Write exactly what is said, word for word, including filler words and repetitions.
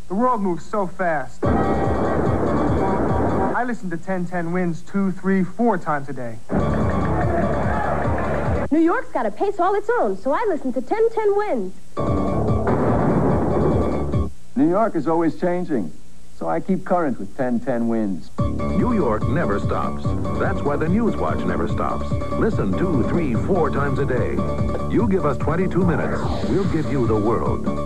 The world moves so fast. I listen to ten ten Wins two, three, four times a day. New York's got a pace all its own, so I listen to ten ten Wins. New York is always changing, so I keep current with ten ten Wins. New York never stops. That's why the Newswatch never stops. Listen two, three, four times a day. You give us twenty-two minutes, we'll give you the world.